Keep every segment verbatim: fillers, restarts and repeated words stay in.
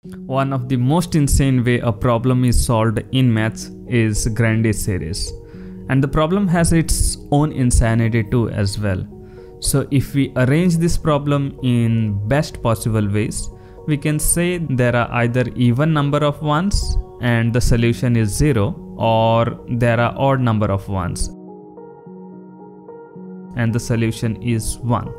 One of the most insane way a problem is solved in maths is Grandi series. And the problem has its own insanity too as well. So if we arrange this problem in best possible ways, we can say there are either even number of ones and the solution is zero, or there are odd number of ones and the solution is one.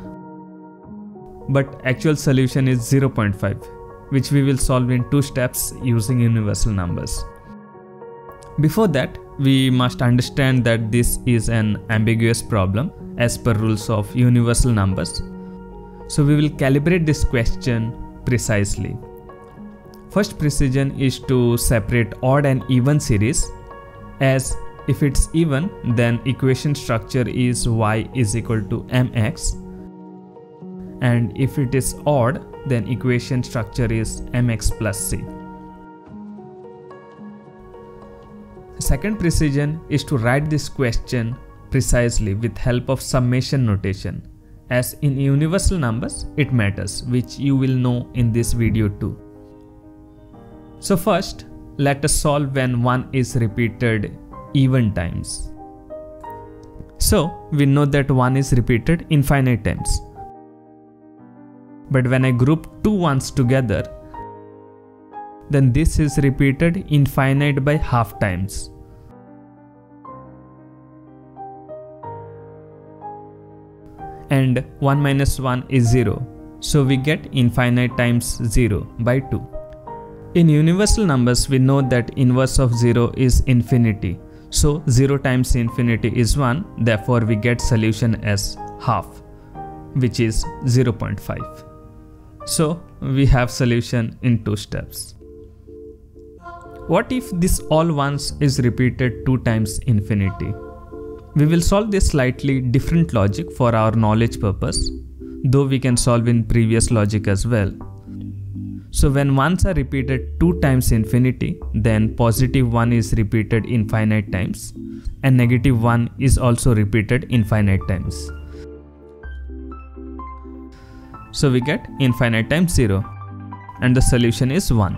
But actual solution is zero point five, which we will solve in two steps using universal numbers. Before that, we must understand that this is an ambiguous problem as per rules of universal numbers. So we will calibrate this question precisely. First precision is to separate odd and even series, as if it's even, then equation structure is y is equal to mx, and if it is odd, then equation structure is mx plus c. Second precision is to write this question precisely with help of summation notation, as in universal numbers it matters, which you will know in this video too. So first, let us solve when one is repeated even times. So we know that one is repeated infinite times. But when I group two ones together, then this is repeated infinite by half times. And one minus one is zero, so we get infinite times zero by two. In universal numbers, we know that inverse of zero is infinity. So zero times infinity is one, therefore we get solution as half, which is zero point five. So we have solution in two steps. What if this all ones is repeated two times infinity? We will solve this slightly different logic for our knowledge purpose, though we can solve in previous logic as well. So when ones are repeated two times infinity, then positive one is repeated infinite times and negative one is also repeated infinite times. So we get infinite times zero and the solution is one.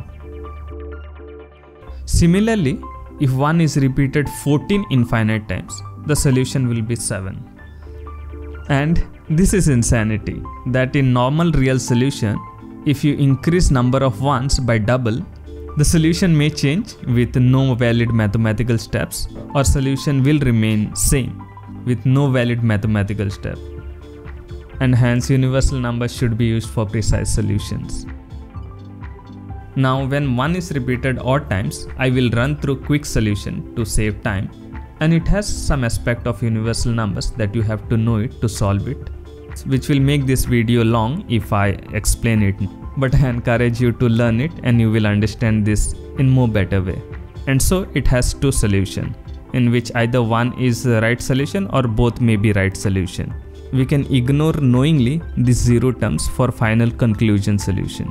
Similarly, if one is repeated fourteen infinite times, the solution will be seven. And this is insanity, that in normal real solution, if you increase number of ones by double, the solution may change with no valid mathematical steps, or solution will remain same with no valid mathematical step. And hence universal numbers should be used for precise solutions. Now when one is repeated odd times, I will run through quick solution to save time, and it has some aspect of universal numbers that you have to know it to solve it, which will make this video long if I explain it, but I encourage you to learn it and you will understand this in more better way. And so it has two solutions, in which either one is the right solution or both may be right solution. We can ignore knowingly these zero terms for final conclusion solution.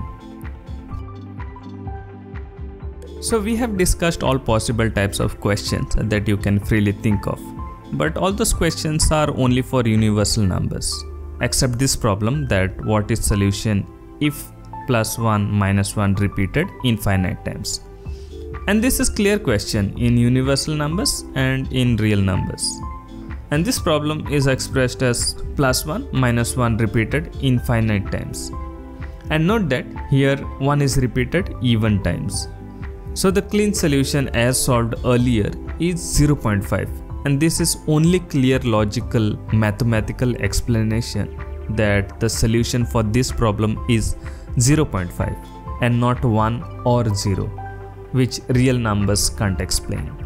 So we have discussed all possible types of questions that you can freely think of, but all those questions are only for universal numbers, except this problem, that what is solution if plus one minus one repeated infinite times. And this is clear question in universal numbers and in real numbers. And this problem is expressed as plus one minus one repeated infinite times. And note that here one is repeated even times. So the clean solution as solved earlier is zero point five, and this is only clear logical mathematical explanation that the solution for this problem is zero point five and not one or zero, which real numbers can't explain.